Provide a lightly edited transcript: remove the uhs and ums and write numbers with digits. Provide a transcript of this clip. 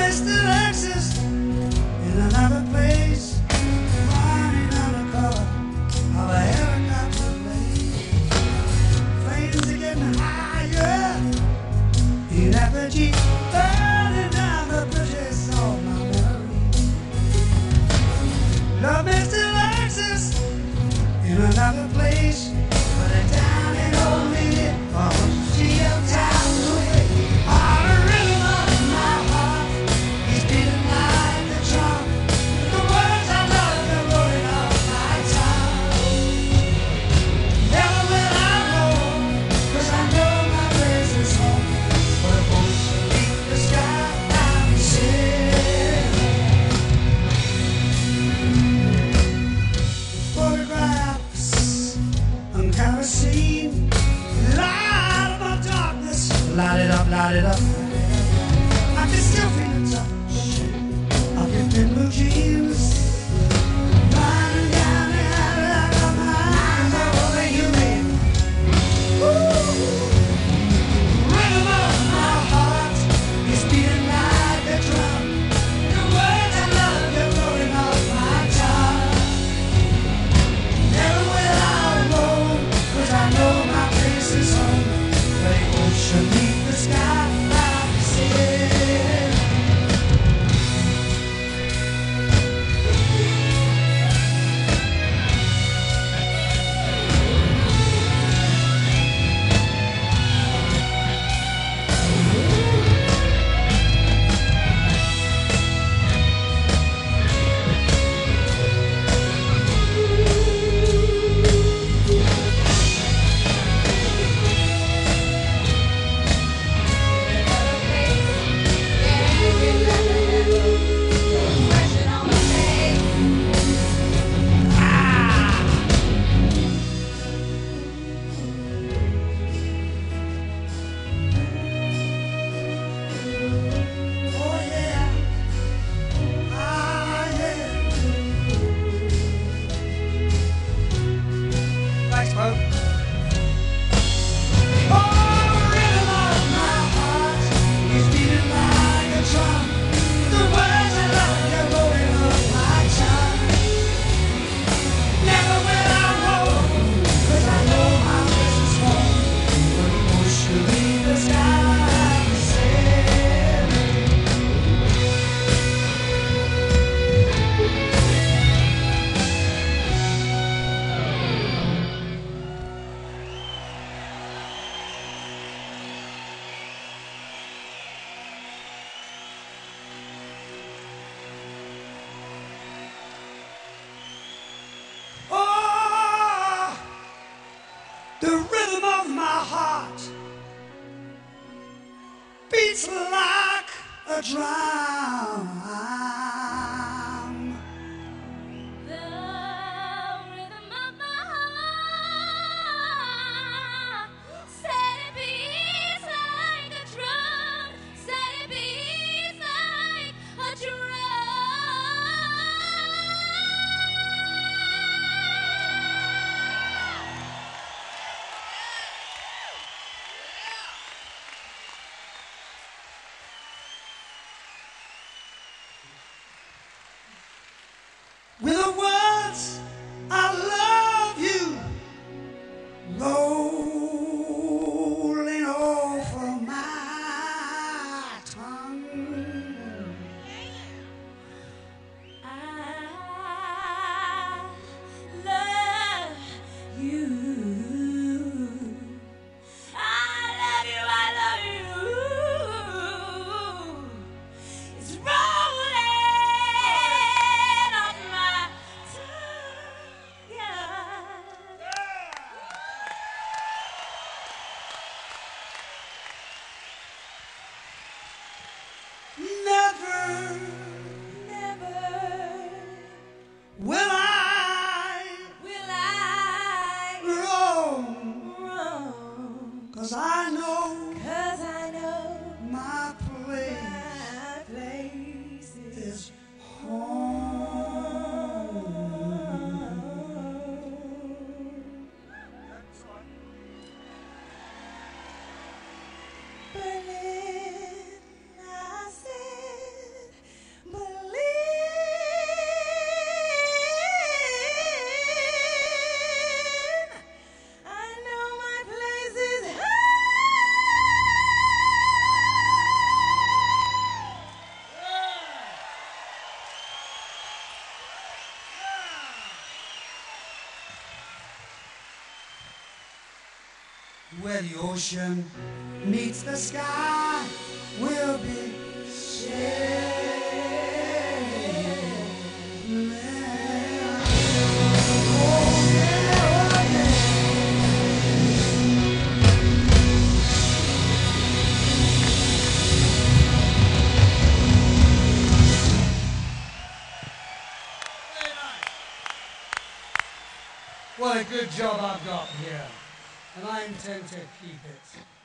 may still exist in another place, flying under cover of a helicopter blade. Flames are getting higher in effigy, burning down the bridges of my memory. Love may still exist in another place, but it's down and only it for steel town away. All the rhythm of my heart is beating like the drum. The words I love are rolling off my tongue. Never will I roam, 'cause I know my place is home. But if ocean beat the sky, I'm sailing. Photographs and kerosene, light up my darkness, light it up, light it up. I can still feel the touch of your thin blue jeans, running down the alley like a mind over you, baby. Rhythm of my heart is beating like a drum. The words I love are rolling off my tongue. Never will I roam, 'cause I know my place is home. But the ocean meet the sky, I'm sailing. Oh yeah, ah yeah. Thanks, Pope. Oh, rhythm of my heart is beating like a drum. The words I love are rolling off my tongue. Never will I roam, 'cause I know my place is home. When the ocean leaves the sky, I'm sailing. Oh, the rhythm of my heart beats like a drum. The rhythm of my heart said it beats like a drum, said it beats like a drum. With the words I love you rolling over my tongue. I love you. I love you, I love you. It's rolling off my where the ocean meets the sky will be sailing. Oh yeah, oh yeah. Very nice. What a good job I've got here, and I intend to keep it.